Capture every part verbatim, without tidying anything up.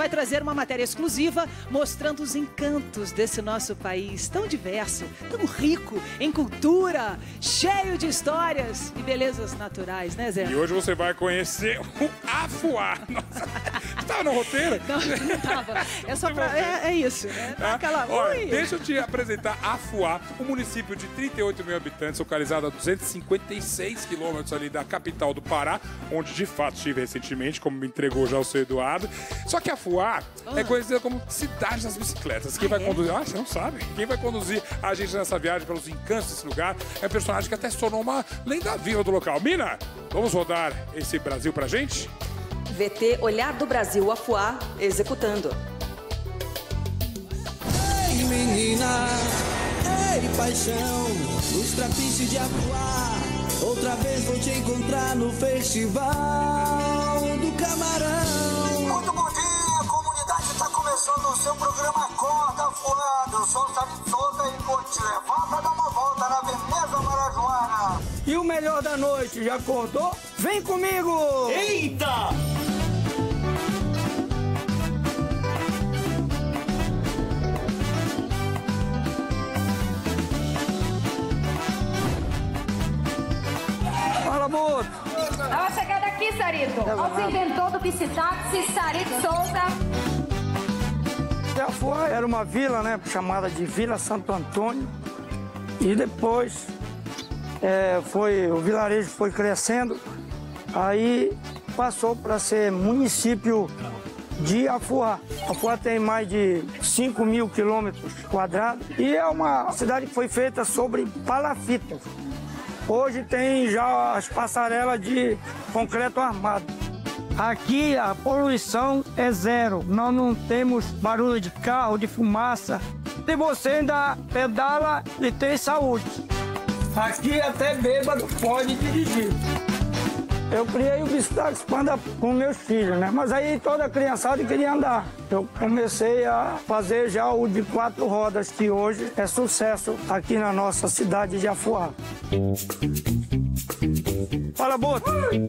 vai trazer uma matéria exclusiva mostrando os encantos desse nosso país tão diverso, tão rico em cultura, cheio de histórias e belezas naturais, né, Zé? E hoje você vai conhecer o Afuá. Nossa, estava no roteiro? Não, não estava. É só pra... É, é isso, né? É? Aquela... Olha, deixa eu te apresentar Afuá, um município de trinta e oito mil habitantes, localizado a duzentos e cinquenta e seis quilômetros ali da capital do Pará, onde de fato estive recentemente, como me entregou já o seu Eduardo. Só que Afuá ah. é conhecida como cidade das bicicletas. Quem ah, vai é? conduzir... Ah, você não sabe. Quem vai conduzir a gente nessa viagem pelos encantos desse lugar é um personagem que até se tornou uma lenda viva do local. Mina, vamos rodar esse Brasil pra gente? V T Olhar do Brasil, Afuá, executando. Ei, menina, ei, paixão, os trapiches de Afuá. Outra vez vou te encontrar no Festival do Camarão. Muito bom dia, comunidade. Está começando o seu programa Acorda Afuá. Eu sou o Sarito Souza e vou te levar para dar uma volta na Veneza Marajoara. E o melhor da noite, já acordou? Vem comigo! Eita! Fala, moço! Dá uma chegada aqui, Sarito. Ao inventor do bicitaxi, Sarito Souza. Afuá era uma vila, né, chamada de Vila Santo Antônio. E depois é, foi, o vilarejo foi crescendo, aí passou para ser município de Afuá. Afuá tem mais de cinco mil quilômetros quadrados e é uma cidade que foi feita sobre palafitas. Hoje tem já as passarelas de concreto armado. Aqui a poluição é zero, nós não temos barulho de carro, de fumaça. E você ainda pedala e tem saúde. Aqui até bêbado pode dirigir. Eu criei o bicitaxi para andar com meus filhos, né? Mas aí toda criançada queria andar. Eu comecei a fazer já o de quatro rodas, que hoje é sucesso aqui na nossa cidade de Afuá. Fala, Boto!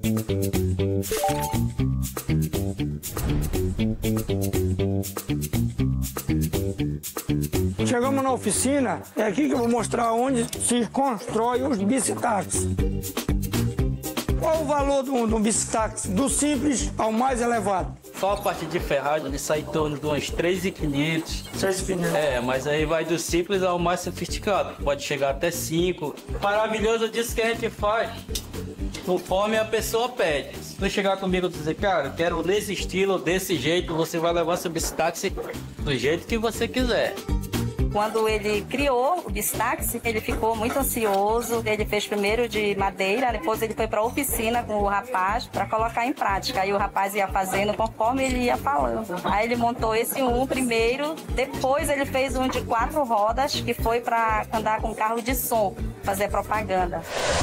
Chegamos na oficina, é aqui que eu vou mostrar onde se constrói os bicitaxis. Qual o valor do, do bicitaxi, do simples ao mais elevado? Só a parte de ferragem, ele sai em torno de uns três mil e quinhentos. três mil e quinhentos. É, mas aí vai do simples ao mais sofisticado. Pode chegar até cinco. Maravilhoso disso que a gente faz, conforme a pessoa pede. Se você chegar comigo e dizer, cara, quero nesse estilo, desse jeito, você vai levar seu bicitaxi do jeito que você quiser. Quando ele criou o bicitaxi, ele ficou muito ansioso. Ele fez primeiro de madeira, depois ele foi para a oficina com o rapaz para colocar em prática. Aí o rapaz ia fazendo conforme ele ia falando. Aí ele montou esse um primeiro, depois ele fez um de quatro rodas, que foi para andar com carro de som, fazer propaganda.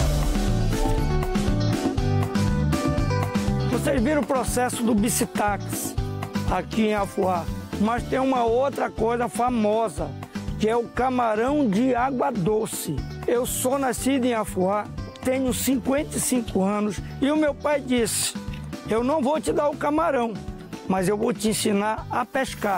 Vocês viram o processo do bicitaxi aqui em Afuá, mas tem uma outra coisa famosa, que é o camarão de água doce. Eu sou nascido em Afuá, tenho cinquenta e cinco anos e o meu pai disse, eu não vou te dar o camarão, mas eu vou te ensinar a pescar.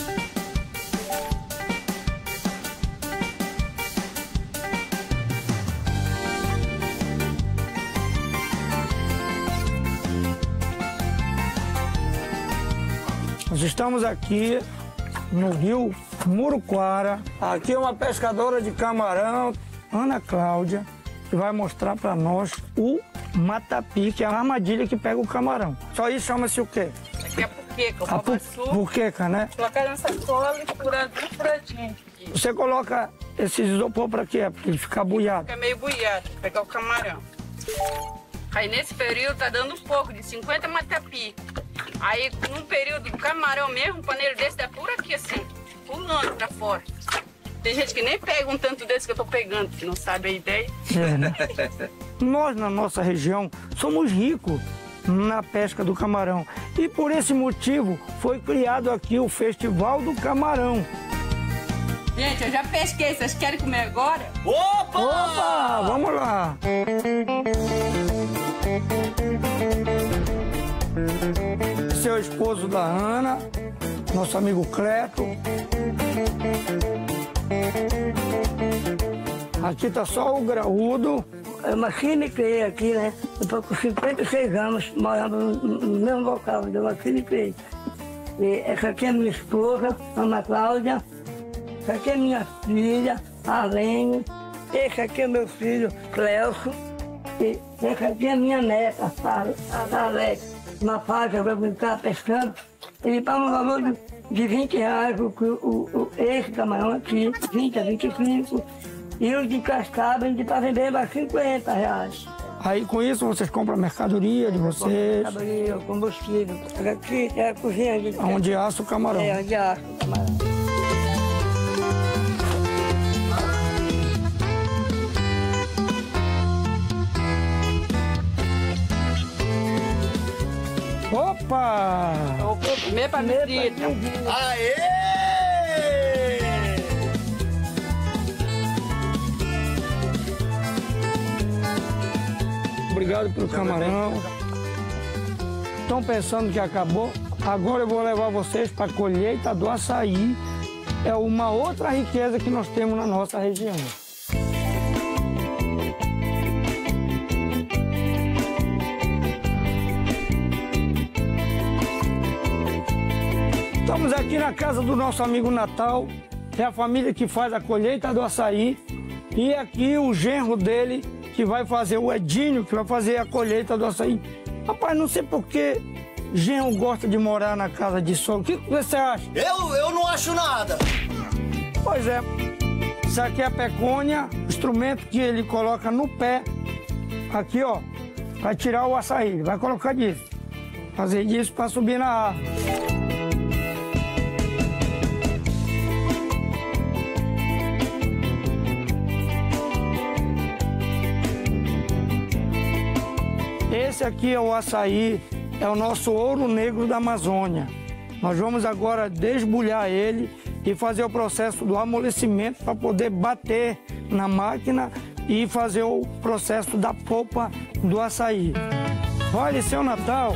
Nós estamos aqui no rio Muruquara. Aqui é uma pescadora de camarão, Ana Cláudia, que vai mostrar para nós o matapi, que é a armadilha que pega o camarão. Só isso chama-se o quê? Aqui é puqueca, o a pu puqueca, né? Colocar nessa cola e furar bem furadinho. Você coloca esse isopor para quê? Para ele ficar buiado. Fica meio buiado, pra pegar o camarão. Aí nesse período tá dando um pouco, de cinquenta matapi. Aí num período do camarão mesmo, um panelo desse dá por aqui assim, pulando pra fora. Tem gente que nem pega um tanto desse que eu tô pegando, que não sabe a ideia. É, né? Nós, na nossa região, somos ricos na pesca do camarão. E por esse motivo foi criado aqui o Festival do Camarão. Gente, eu já pesquei, vocês querem comer agora? Opa! Opa! Vamos lá! Esse é o esposo da Ana, nosso amigo Cleto. Aqui tá só o graúdo. Eu nasci e me criei aqui, né? Eu tô com cinquenta e seis anos, morando no, no mesmo local onde eu nasci e me criei. E essa aqui é minha esposa, Ana Cláudia. Essa aqui é minha filha, Arlene. Esse aqui é meu filho, Cleuso. E essa aqui é minha neta, a Alex. Na faixa, vai brincar pescando. Ele paga um valor de, de vinte reais, o, o, o, esse camarão aqui, vinte a vinte e cinco. E os de cascaba, a gente está vendendo a cinquenta reais. Aí com isso vocês compram a mercadoria de vocês. Mercadoria, combustível. Aqui é a cozinha. De... Onde assa o camarão. É, onde assa o camarão. Opa! Comer pra visita. Aê! Obrigado pelo camarão. Estão pensando que acabou? Agora eu vou levar vocês para a colheita do açaí. É uma outra riqueza que nós temos na nossa região. Estamos aqui na casa do nosso amigo Natal. É a família que faz a colheita do açaí. E aqui o genro dele, que vai fazer, o Edinho, que vai fazer a colheita do açaí. Rapaz, não sei por que genro gosta de morar na casa de sogro. O que você acha? Eu, eu não acho nada. Pois é. Isso aqui é a pecônia, instrumento que ele coloca no pé. Aqui, ó, vai tirar o açaí. Ele vai colocar disso. Fazer disso para subir na árvore. Esse aqui é o açaí, é o nosso ouro negro da Amazônia. Nós vamos agora desbulhar ele e fazer o processo do amolecimento para poder bater na máquina e fazer o processo da polpa do açaí. Olha, seu Natal.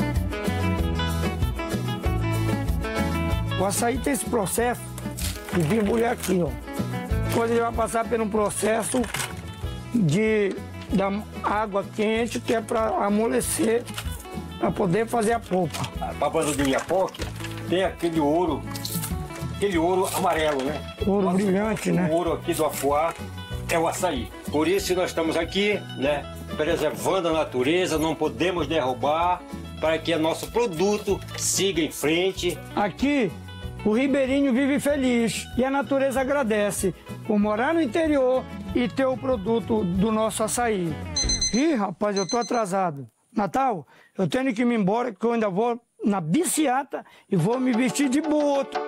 O açaí tem esse processo de desbulhar aqui, ó. Depois ele vai passar por um processo de da água quente, que é para amolecer, para poder fazer a polpa. A banda de Iapoque tem aquele ouro, aquele ouro amarelo, né? Ouro brilhante, né? O ouro aqui do Afuá é o açaí. Por isso nós estamos aqui, né? Preservando a natureza, não podemos derrubar, para que o nosso produto siga em frente. Aqui, o ribeirinho vive feliz e a natureza agradece por morar no interior e ter o produto do nosso açaí. Ih, rapaz, eu tô atrasado. Natal, eu tenho que ir embora, que eu ainda vou na biciata e vou me vestir de boto.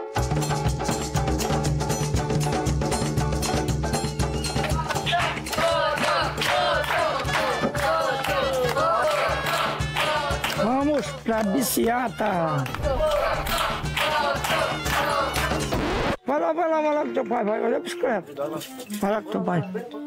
Vamos pra biciata. Vai lá, vai lá, vai lá com teu pai, vai, olha a bicicleta. Vai lá com teu pai.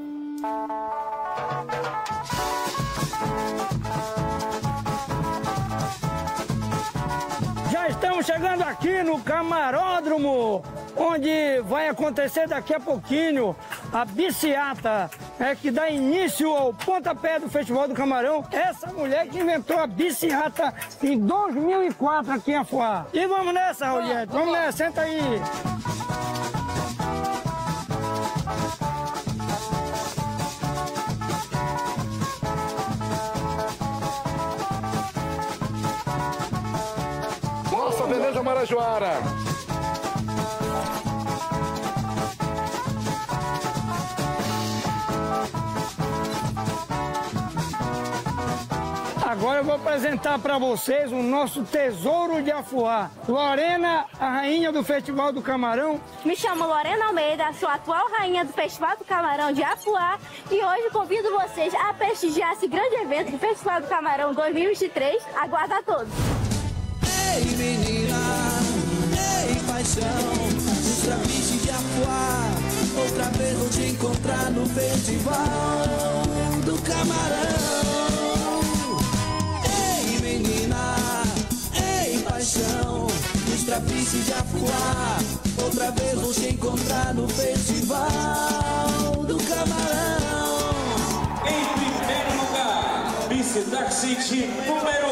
Já estamos chegando aqui no Camaródromo, onde vai acontecer daqui a pouquinho a biciata, é que dá início ao pontapé do Festival do Camarão. Essa mulher que inventou a biciata em dois mil e quatro aqui em Afuá. E vamos nessa, Roliette, vamos nessa, senta aí. Nossa, beleza, Marajoara. Agora eu vou apresentar para vocês o nosso tesouro de Afuá. Lorena, a rainha do Festival do Camarão. Me chamo Lorena Almeida, sou a atual rainha do Festival do Camarão de Afuá e hoje convido vocês a prestigiar esse grande evento do Festival do Camarão dois mil e vinte e três. Aguardo a todos. Ei menina, ei paixão, os trapiches de Afuá, outra vez vou te encontrar no Festival do Camarão. Ei menina, ei paixão, os trapiches de Afuá. Outra vez vou te encontrar no Festival do Camarão. Em primeiro lugar, Visitaxi número